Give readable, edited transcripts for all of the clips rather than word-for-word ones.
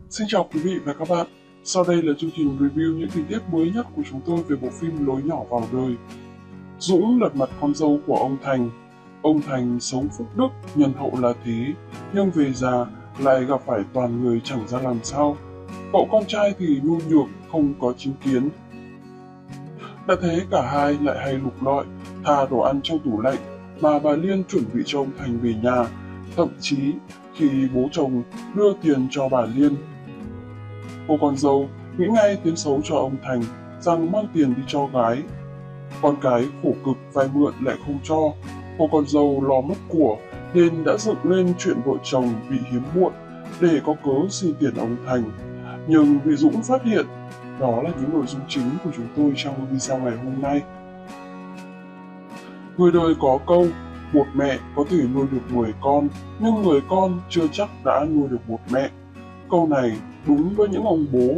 Xin chào quý vị và các bạn. Sau đây là chương trình review những tình tiết mới nhất của chúng tôi về bộ phim Lối nhỏ vào đời. Dũng lật mặt con dâu của ông Thành. Ông Thành sống phúc đức, nhân hậu là thế, nhưng về già lại gặp phải toàn người chẳng ra làm sao. Cậu con trai thì nhu nhược, không có chính kiến. Đã thế cả hai lại hay lục lọi, thà đồ ăn trong tủ lạnh mà bà Liên chuẩn bị cho ông Thành về nhà. Thậm chí khi bố chồng đưa tiền cho bà Liên, cô con dâu nghĩ ngay tiếng xấu cho ông Thành rằng mang tiền đi cho gái. Con cái khổ cực vay mượn lại không cho, cô con dâu lo mất của nên đã dựng lên chuyện vợ chồng bị hiếm muộn để có cớ xin tiền ông Thành. Nhưng bị Dũng phát hiện. Đó là những nội dung chính của chúng tôi trong video ngày hôm nay. Người đời có câu, một mẹ có thể nuôi được 10 con, nhưng 10 con chưa chắc đã nuôi được một mẹ. Câu này đúng với những ông bố.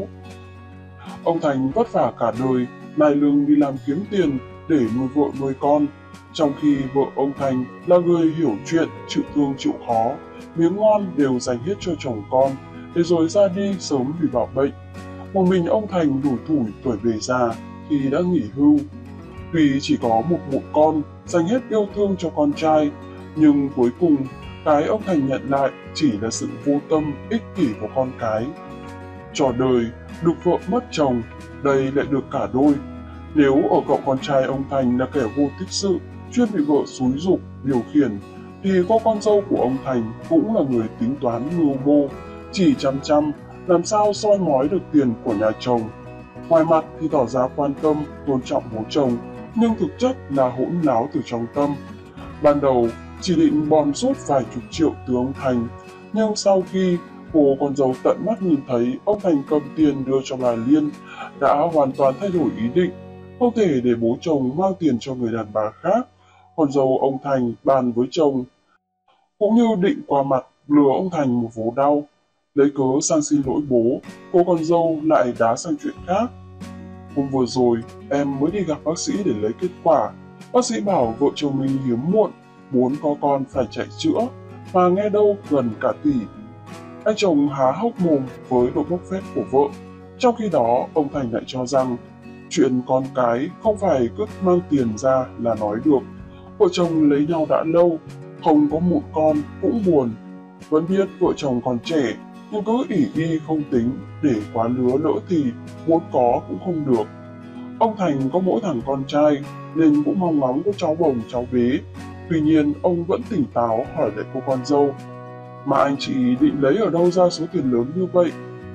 Ông Thành vất vả cả đời, nài lưng đi làm kiếm tiền để nuôi vợ nuôi con, trong khi vợ ông Thành là người hiểu chuyện, chịu thương chịu khó, miếng ngon đều dành hết cho chồng con, để rồi ra đi sớm vì bảo bệnh. Một mình ông Thành lủi thủi tuổi về già khi đã nghỉ hưu. Tuy chỉ có một mụn con, dành hết yêu thương cho con trai, nhưng cuối cùng cái ông Thành nhận lại chỉ là sự vô tâm, ích kỷ của con cái. Trò đời, được vợ mất chồng, đây lại được cả đôi. Nếu ở cậu con trai ông Thành là kẻ vô tích sự, chuyên bị vợ xúi giục, điều khiển, thì cô con dâu của ông Thành cũng là người tính toán mưu mô, chỉ chăm làm sao soi mói được tiền của nhà chồng. Ngoài mặt thì tỏ ra quan tâm, tôn trọng bố chồng, nhưng thực chất là hỗn láo từ trong tâm. Ban đầu chỉ định bòn rút vài chục triệu từ ông Thành, nhưng sau khi cô con dâu tận mắt nhìn thấy ông Thành cầm tiền đưa cho bà Liên, đã hoàn toàn thay đổi ý định, không thể để bố chồng mang tiền cho người đàn bà khác. Con dâu ông Thành bàn với chồng, cũng như định qua mặt lừa ông Thành một vố đau. Lấy cớ sang xin lỗi bố, cô con dâu lại đá sang chuyện khác. Hôm vừa rồi, em mới đi gặp bác sĩ để lấy kết quả. Bác sĩ bảo vợ chồng mình hiếm muộn, muốn có con phải chạy chữa, mà nghe đâu gần cả tỷ. Anh chồng há hốc mồm với độ bốc phét của vợ. Trong khi đó, ông Thành lại cho rằng chuyện con cái không phải cứ mang tiền ra là nói được. Vợ chồng lấy nhau đã lâu, không có mụn con cũng buồn. Vẫn biết vợ chồng còn trẻ, nhưng cứ ỷ y không tính, để quá lứa lỡ thì muốn có cũng không được. Ông Thành có mỗi thằng con trai, nên cũng mong ngóng có cháu bồng cháu bế. Tuy nhiên, ông vẫn tỉnh táo hỏi lại cô con dâu, mà anh chị định lấy ở đâu ra số tiền lớn như vậy?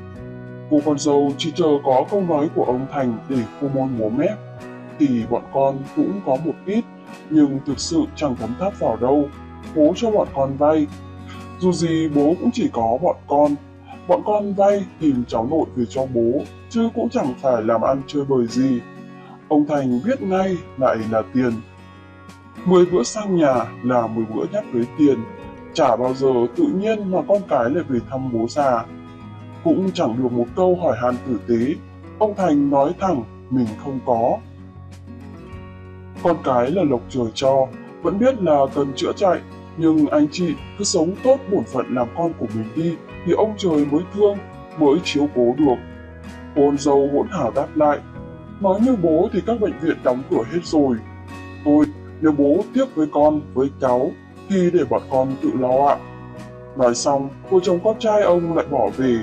Cô con dâu chỉ chờ có câu nói của ông Thành để cô môi múa mép. Thì bọn con cũng có một ít, nhưng thực sự chẳng thấm tháp vào đâu. Bố cho bọn con vay. Dù gì bố cũng chỉ có bọn con vay tìm cháu nội về cho bố, chứ cũng chẳng phải làm ăn chơi bời gì. Ông Thành biết ngay lại là tiền. 10 bữa sang nhà là 10 bữa nhắc tới tiền, chả bao giờ tự nhiên mà con cái lại về thăm bố già. Cũng chẳng được một câu hỏi han tử tế, ông Thành nói thẳng mình không có. Con cái là lộc trời cho, vẫn biết là cần chữa chạy, nhưng anh chị cứ sống tốt bổn phận làm con của mình đi, thì ông trời mới thương, mới chiếu cố được. Con dâu hỗn hào đáp lại, nói như bố thì các bệnh viện đóng cửa hết rồi. Thôi, nếu bố tiếc với con, với cháu, thì để bọn con tự lo ạ. Nói xong, vợ chồng con trai ông lại bỏ về.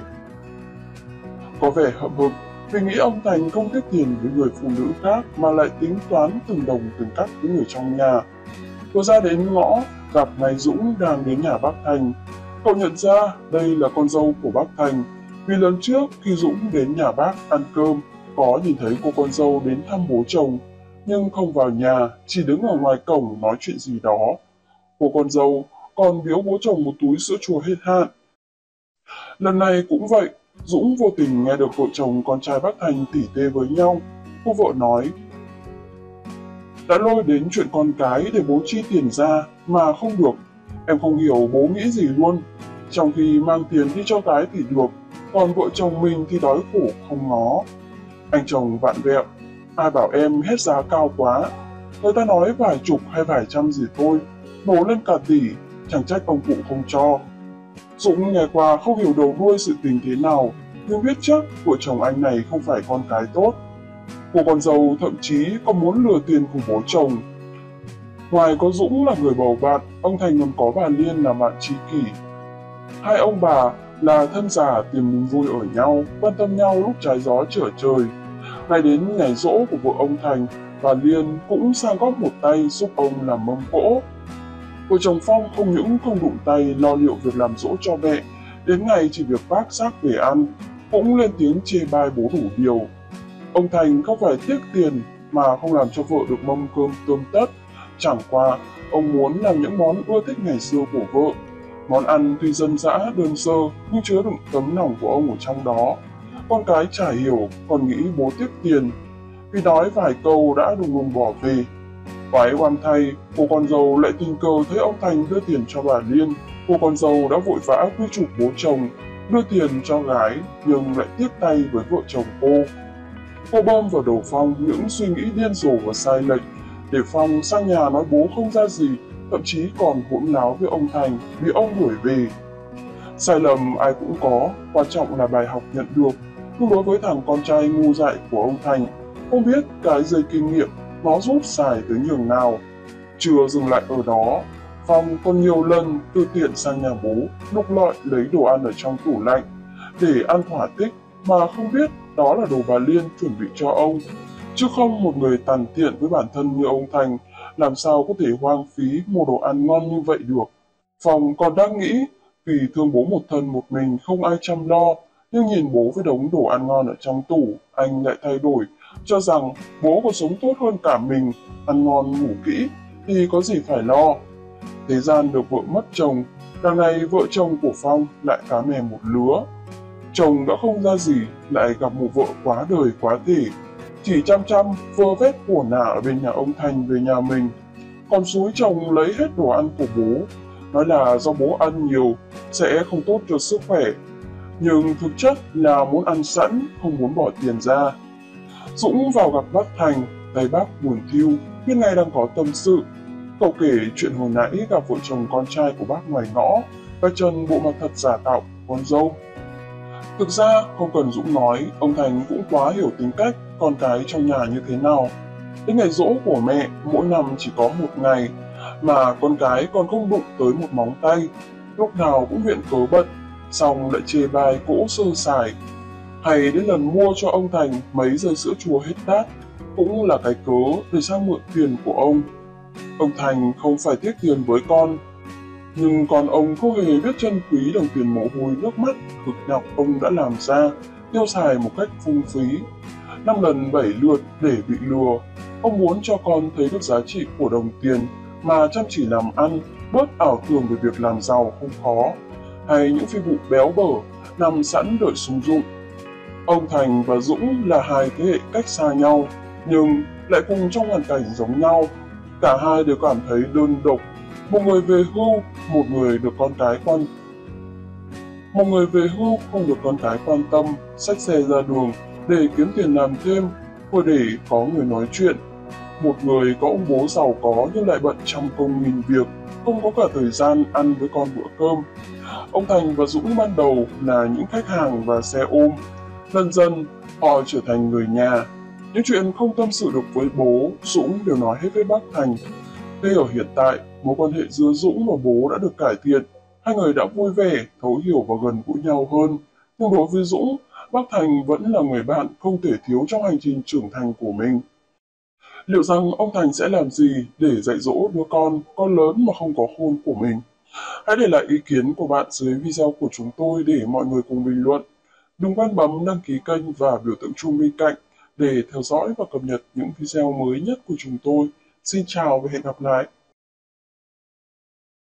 Có vẻ hậm hực, vì nghĩ ông Thành không tiếc tiền với người phụ nữ khác mà lại tính toán từng đồng từng cắc với người trong nhà. Vừa ra đến ngõ, gặp ngay Dũng đang đến nhà bác Thành. Cậu nhận ra đây là con dâu của bác Thành, vì lần trước khi Dũng đến nhà bác ăn cơm, có nhìn thấy cô con dâu đến thăm bố chồng, nhưng không vào nhà, chỉ đứng ở ngoài cổng nói chuyện gì đó. Cô con dâu còn biếu bố chồng một túi sữa chua hết hạn. Lần này cũng vậy, Dũng vô tình nghe được vợ chồng con trai bác Thành tỉ tê với nhau. Cô vợ nói, đã lôi đến chuyện con cái để bố chi tiền ra mà không được. Em không hiểu bố nghĩ gì luôn. Trong khi mang tiền đi cho gái thì được, còn vợ chồng mình thì đói khổ không ngó. Anh chồng vạn vẹo, ai bảo em hết giá cao quá. Người ta nói vài chục hay vài trăm gì thôi, nổ lên cả tỷ, chẳng trách ông cụ không cho. Dũng nghe qua không hiểu đầu đuôi sự tình thế nào, nhưng biết chắc vợ chồng anh này không phải con cái tốt. Cô con dâu thậm chí còn muốn lừa tiền của bố chồng. Ngoài có Dũng là người bầu bạn, ông Thành còn có bà Liên là bạn tri kỷ. Hai ông bà là thân giả tìm niềm vui ở nhau, quan tâm nhau lúc trái gió trở trời. Ngày đến ngày giỗ của vợ ông Thành, bà Liên cũng sang góp một tay giúp ông làm mâm cỗ. Vợ chồng Phong không những không đụng tay lo liệu việc làm giỗ cho mẹ, đến ngày chỉ việc vác xác về ăn, cũng lên tiếng chê bai bố đủ điều. Ông Thành không phải tiếc tiền mà không làm cho vợ được mâm cơm tươm tất, chẳng qua ông muốn làm những món ưa thích ngày xưa của vợ. Món ăn tuy dân dã đơn sơ nhưng chứa đựng tấm lòng của ông ở trong đó. Con cái chả hiểu, còn nghĩ bố tiếc tiền. Vì nói vài câu đã đùng đùng bỏ về. Quái oan thay, cô con dâu lại tình cờ thấy ông Thành đưa tiền cho bà Liên. Cô con dâu đã vội vã quy chụp bố chồng, đưa tiền cho gái nhưng lại tiếc tay với vợ chồng cô. Cô bơm vào đầu Phong những suy nghĩ điên rồ và sai lệch, để Phong sang nhà nói bố không ra gì, thậm chí còn hỗn láo với ông Thành bị ông đuổi về. Sai lầm ai cũng có, quan trọng là bài học nhận được. Nhưng đối với thằng con trai ngu dại của ông Thành, không biết cái dây kinh nghiệm nó giúp xài tới nhường nào. Chưa dừng lại ở đó, Phong còn nhiều lần tự tiện sang nhà bố, lục lọi lấy đồ ăn ở trong tủ lạnh để ăn thỏa thích mà không biết đó là đồ bà Liên chuẩn bị cho ông. Chứ không một người tàn tiện với bản thân như ông Thành làm sao có thể hoang phí mua đồ ăn ngon như vậy được. Phong còn đang nghĩ vì thương bố một thân một mình không ai chăm lo, nhưng nhìn bố với đống đồ ăn ngon ở trong tủ, anh lại thay đổi, cho rằng bố còn sống tốt hơn cả mình, ăn ngon ngủ kỹ thì có gì phải lo. Thế gian được vợ mất chồng, đằng này vợ chồng của Phong lại cá mè một lứa. Chồng đã không ra gì, lại gặp một vợ quá đời quá thể, chỉ chăm chăm vơ vét của nả ở bên nhà ông Thành về nhà mình, còn xúi chồng lấy hết đồ ăn của bố, nói là do bố ăn nhiều sẽ không tốt cho sức khỏe, nhưng thực chất là muốn ăn sẵn, không muốn bỏ tiền ra. Dũng vào gặp bác Thành, tay bác buồn thiu, biết ngay đang có tâm sự. Cậu kể chuyện hồi nãy gặp vợ chồng con trai của bác ngoài ngõ, vạch trần bộ mặt thật giả tạo con dâu. Thực ra không cần Dũng nói, ông Thành cũng quá hiểu tính cách con cái trong nhà như thế nào. Đến ngày giỗ của mẹ, mỗi năm chỉ có một ngày, mà con cái còn không đụng tới một móng tay. Lúc nào cũng viện cớ bận, xong lại chê bai cỗ sơ sài. Hay đến lần mua cho ông Thành mấy dây sữa chua hết đát, cũng là cái cớ để sang mượn tiền của ông. Ông Thành không phải tiếc tiền với con, nhưng còn ông không hề biết trân quý đồng tiền mồ hôi nước mắt cực nhọc ông đã làm ra, tiêu xài một cách phung phí. 5 lần 7 lượt để bị lừa. Ông muốn cho con thấy được giá trị của đồng tiền mà chăm chỉ làm ăn, bớt ảo tưởng về việc làm giàu không khó, hay những phi vụ béo bở nằm sẵn đợi sung dụng. Ông Thành và Dũng là hai thế hệ cách xa nhau, nhưng lại cùng trong hoàn cảnh giống nhau. Cả hai đều cảm thấy đơn độc. Một người về hưu, một người về hưu không được con cái quan tâm, xách xe ra đường để kiếm tiền làm thêm, vừa để có người nói chuyện. Một người có ông bố giàu có nhưng lại bận trăm công nghìn việc, không có cả thời gian ăn với con bữa cơm. Ông Thành và Dũng ban đầu là những khách hàng và xe ôm. Dần dần, họ trở thành người nhà. Những chuyện không tâm sự được với bố, Dũng đều nói hết với bác Thành. Thế ở hiện tại, mối quan hệ giữa Dũng và bố đã được cải thiện. Hai người đã vui vẻ, thấu hiểu và gần gũi nhau hơn. Nhưng đối với Dũng, bác Thành vẫn là người bạn không thể thiếu trong hành trình trưởng thành của mình. Liệu rằng ông Thành sẽ làm gì để dạy dỗ đứa con lớn mà không có khôn của mình? Hãy để lại ý kiến của bạn dưới video của chúng tôi để mọi người cùng bình luận. Đừng quên bấm đăng ký kênh và biểu tượng chuông bên cạnh để theo dõi và cập nhật những video mới nhất của chúng tôi. Xin chào và hẹn gặp lại!